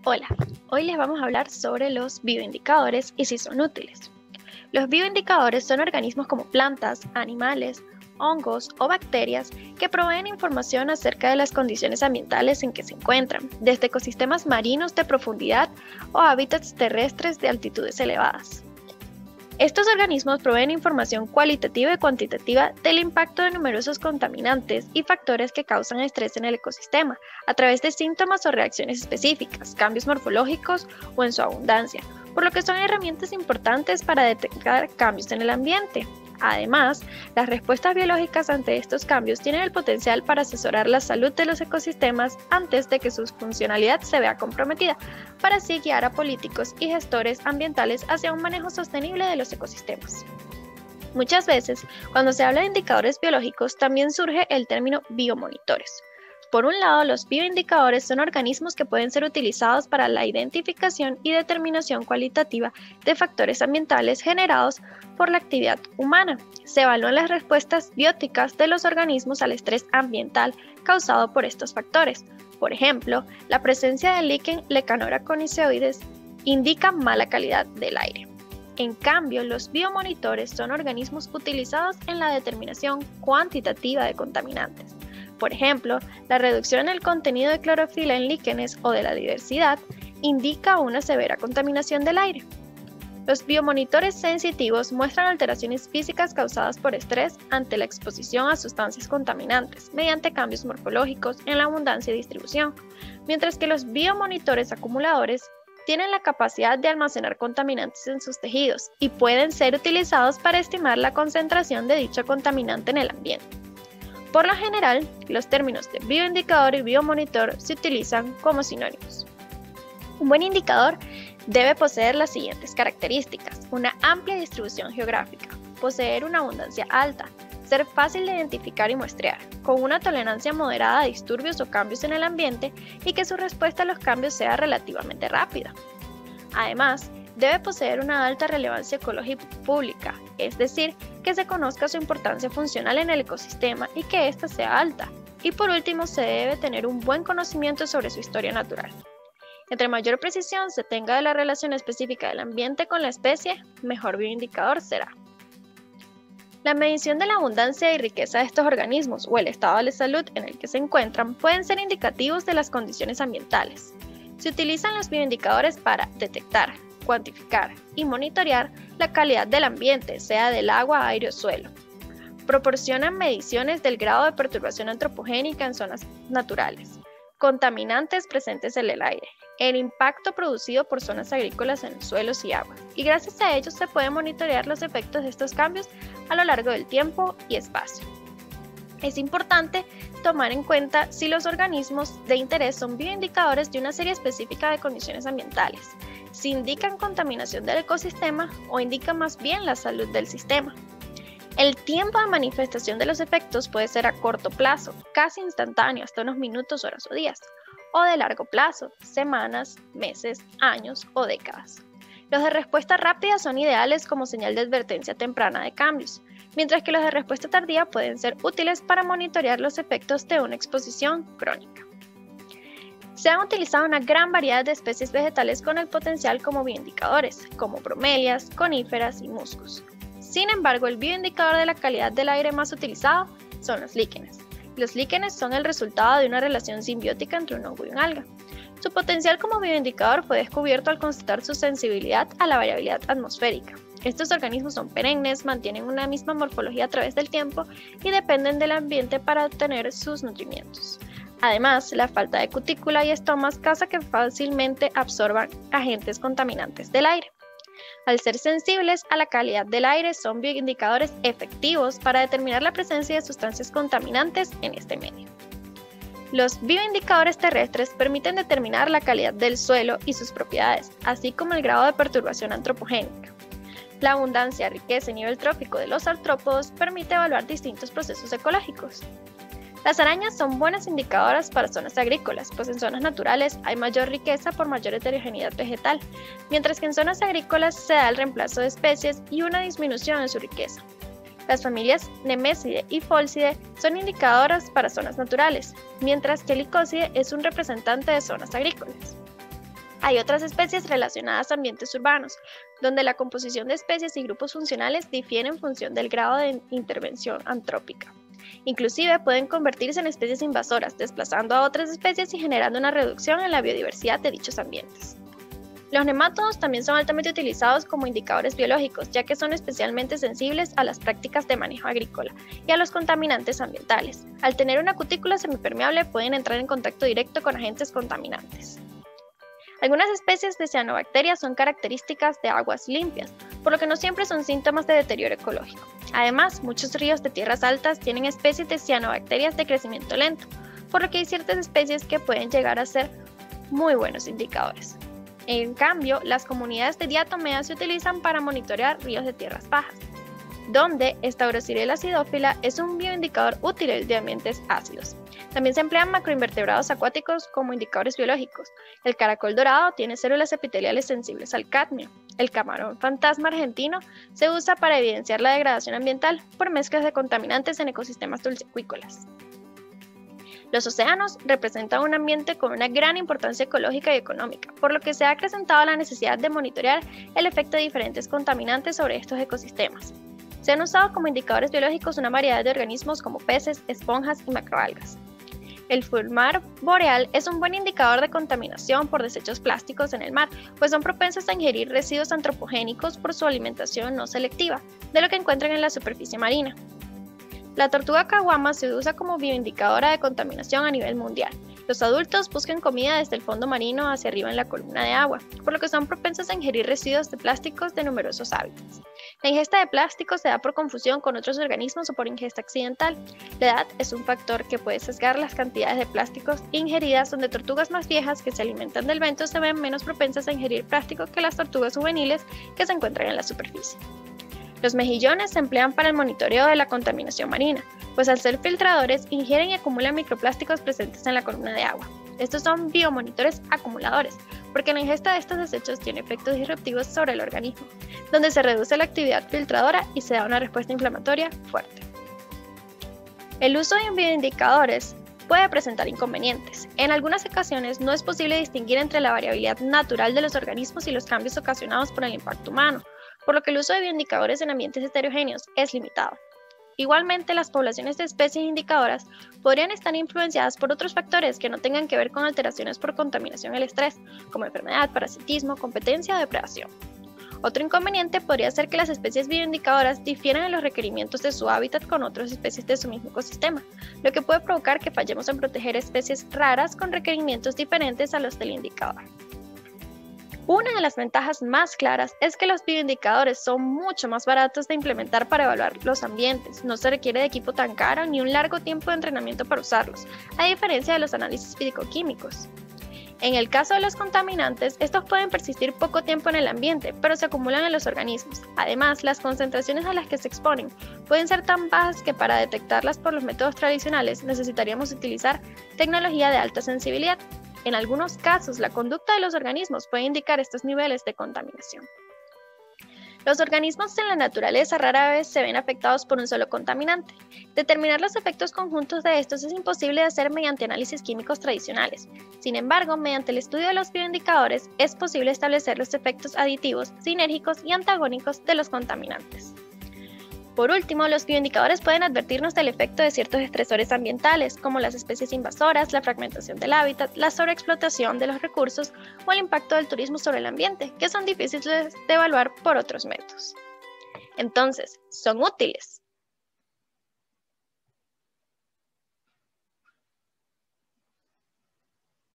Hola, hoy les vamos a hablar sobre los bioindicadores y si son útiles. Los bioindicadores son organismos como plantas, animales, hongos o bacterias que proveen información acerca de las condiciones ambientales en que se encuentran, desde ecosistemas marinos de profundidad o hábitats terrestres de altitudes elevadas. Estos organismos proveen información cualitativa y cuantitativa del impacto de numerosos contaminantes y factores que causan estrés en el ecosistema, a través de síntomas o reacciones específicas, cambios morfológicos o en su abundancia, por lo que son herramientas importantes para detectar cambios en el ambiente. Además, las respuestas biológicas ante estos cambios tienen el potencial para asesorar la salud de los ecosistemas antes de que su funcionalidad se vea comprometida, para así guiar a políticos y gestores ambientales hacia un manejo sostenible de los ecosistemas. Muchas veces, cuando se habla de indicadores biológicos, también surge el término biomonitores. Por un lado, los bioindicadores son organismos que pueden ser utilizados para la identificación y determinación cualitativa de factores ambientales generados por la actividad humana. Se evalúan las respuestas bióticas de los organismos al estrés ambiental causado por estos factores. Por ejemplo, la presencia del líquen Lecanora conicoides indica mala calidad del aire. En cambio, los biomonitores son organismos utilizados en la determinación cuantitativa de contaminantes. Por ejemplo, la reducción en el contenido de clorofila en líquenes o de la diversidad indica una severa contaminación del aire. Los biomonitores sensitivos muestran alteraciones físicas causadas por estrés ante la exposición a sustancias contaminantes mediante cambios morfológicos en la abundancia y distribución, mientras que los biomonitores acumuladores tienen la capacidad de almacenar contaminantes en sus tejidos y pueden ser utilizados para estimar la concentración de dicho contaminante en el ambiente. Por lo general, los términos de bioindicador y biomonitor se utilizan como sinónimos. Un buen indicador debe poseer las siguientes características: una amplia distribución geográfica, poseer una abundancia alta, ser fácil de identificar y muestrear, con una tolerancia moderada a disturbios o cambios en el ambiente y que su respuesta a los cambios sea relativamente rápida. Además, debe poseer una alta relevancia ecológica pública, es decir, que se conozca su importancia funcional en el ecosistema y que ésta sea alta. Y por último, se debe tener un buen conocimiento sobre su historia natural. Entre mayor precisión se tenga de la relación específica del ambiente con la especie, mejor bioindicador será. La medición de la abundancia y riqueza de estos organismos o el estado de salud en el que se encuentran pueden ser indicativos de las condiciones ambientales. Se utilizan los bioindicadores para detectar, cuantificar y monitorear la calidad del ambiente, sea del agua, aire o suelo. Proporcionan mediciones del grado de perturbación antropogénica en zonas naturales, contaminantes presentes en el aire, el impacto producido por zonas agrícolas en suelos y aguas, y gracias a ellos se pueden monitorear los efectos de estos cambios a lo largo del tiempo y espacio. Es importante tomar en cuenta si los organismos de interés son bioindicadores de una serie específica de condiciones ambientales, si indican contaminación del ecosistema o indican más bien la salud del sistema. El tiempo de manifestación de los efectos puede ser a corto plazo, casi instantáneo, hasta unos minutos, horas o días, o de largo plazo, semanas, meses, años o décadas. Los de respuesta rápida son ideales como señal de advertencia temprana de cambios, mientras que los de respuesta tardía pueden ser útiles para monitorear los efectos de una exposición crónica. Se han utilizado una gran variedad de especies vegetales con el potencial como bioindicadores, como bromelias, coníferas y musgos. Sin embargo, el bioindicador de la calidad del aire más utilizado son los líquenes. Los líquenes son el resultado de una relación simbiótica entre un hongo y un alga. Su potencial como bioindicador fue descubierto al constatar su sensibilidad a la variabilidad atmosférica. Estos organismos son perennes, mantienen una misma morfología a través del tiempo y dependen del ambiente para obtener sus nutrimientos. Además, la falta de cutícula y estomas causa que fácilmente absorban agentes contaminantes del aire. Al ser sensibles a la calidad del aire, son bioindicadores efectivos para determinar la presencia de sustancias contaminantes en este medio. Los bioindicadores terrestres permiten determinar la calidad del suelo y sus propiedades, así como el grado de perturbación antropogénica. La abundancia, riqueza y nivel trófico de los artrópodos permite evaluar distintos procesos ecológicos. Las arañas son buenas indicadoras para zonas agrícolas, pues en zonas naturales hay mayor riqueza por mayor heterogeneidad vegetal, mientras que en zonas agrícolas se da el reemplazo de especies y una disminución en su riqueza. Las familias Nemesidae y Pholcidae son indicadoras para zonas naturales, mientras que Lycosidae es un representante de zonas agrícolas. Hay otras especies relacionadas a ambientes urbanos, donde la composición de especies y grupos funcionales difiere en función del grado de intervención antrópica. Inclusive pueden convertirse en especies invasoras, desplazando a otras especies y generando una reducción en la biodiversidad de dichos ambientes. Los nemátodos también son altamente utilizados como indicadores biológicos, ya que son especialmente sensibles a las prácticas de manejo agrícola y a los contaminantes ambientales. Al tener una cutícula semipermeable pueden entrar en contacto directo con agentes contaminantes. Algunas especies de cianobacterias son características de aguas limpias, por lo que no siempre son síntomas de deterioro ecológico. Además, muchos ríos de tierras altas tienen especies de cianobacterias de crecimiento lento, por lo que hay ciertas especies que pueden llegar a ser muy buenos indicadores. En cambio, las comunidades de diatomeas se utilizan para monitorear ríos de tierras bajas, donde Stauroxyrella acidófila es un bioindicador útil de ambientes ácidos. También se emplean macroinvertebrados acuáticos como indicadores biológicos. El caracol dorado tiene células epiteliales sensibles al cadmio. El camarón fantasma argentino se usa para evidenciar la degradación ambiental por mezclas de contaminantes en ecosistemas dulceacuícolas. Los océanos representan un ambiente con una gran importancia ecológica y económica, por lo que se ha acrecentado la necesidad de monitorear el efecto de diferentes contaminantes sobre estos ecosistemas. Se han usado como indicadores biológicos una variedad de organismos como peces, esponjas y macroalgas. El fulmar boreal es un buen indicador de contaminación por desechos plásticos en el mar, pues son propensos a ingerir residuos antropogénicos por su alimentación no selectiva, de lo que encuentran en la superficie marina. La tortuga caguama se usa como bioindicadora de contaminación a nivel mundial. Los adultos buscan comida desde el fondo marino hacia arriba en la columna de agua, por lo que son propensos a ingerir residuos de plásticos de numerosos hábitats. La ingesta de plásticos se da por confusión con otros organismos o por ingesta accidental. La edad es un factor que puede sesgar las cantidades de plásticos ingeridas, donde tortugas más viejas que se alimentan del vento se ven menos propensas a ingerir plástico que las tortugas juveniles que se encuentran en la superficie. Los mejillones se emplean para el monitoreo de la contaminación marina, pues al ser filtradores ingieren y acumulan microplásticos presentes en la columna de agua. Estos son biomonitores acumuladores, porque la ingesta de estos desechos tiene efectos disruptivos sobre el organismo, donde se reduce la actividad filtradora y se da una respuesta inflamatoria fuerte. El uso de bioindicadores puede presentar inconvenientes. En algunas ocasiones no es posible distinguir entre la variabilidad natural de los organismos y los cambios ocasionados por el impacto humano, por lo que el uso de bioindicadores en ambientes heterogéneos es limitado. Igualmente, las poblaciones de especies indicadoras podrían estar influenciadas por otros factores que no tengan que ver con alteraciones por contaminación y el estrés, como enfermedad, parasitismo, competencia o depredación. Otro inconveniente podría ser que las especies bioindicadoras difieran en los requerimientos de su hábitat con otras especies de su mismo ecosistema, lo que puede provocar que fallemos en proteger especies raras con requerimientos diferentes a los del indicador. Una de las ventajas más claras es que los bioindicadores son mucho más baratos de implementar para evaluar los ambientes. No se requiere de equipo tan caro ni un largo tiempo de entrenamiento para usarlos, a diferencia de los análisis físico-químicos. En el caso de los contaminantes, estos pueden persistir poco tiempo en el ambiente, pero se acumulan en los organismos. Además, las concentraciones a las que se exponen pueden ser tan bajas que para detectarlas por los métodos tradicionales necesitaríamos utilizar tecnología de alta sensibilidad. En algunos casos, la conducta de los organismos puede indicar estos niveles de contaminación. Los organismos en la naturaleza rara vez se ven afectados por un solo contaminante. Determinar los efectos conjuntos de estos es imposible de hacer mediante análisis químicos tradicionales. Sin embargo, mediante el estudio de los bioindicadores es posible establecer los efectos aditivos, sinérgicos y antagónicos de los contaminantes. Por último, los bioindicadores pueden advertirnos del efecto de ciertos estresores ambientales, como las especies invasoras, la fragmentación del hábitat, la sobreexplotación de los recursos o el impacto del turismo sobre el ambiente, que son difíciles de evaluar por otros métodos. Entonces, ¿son útiles?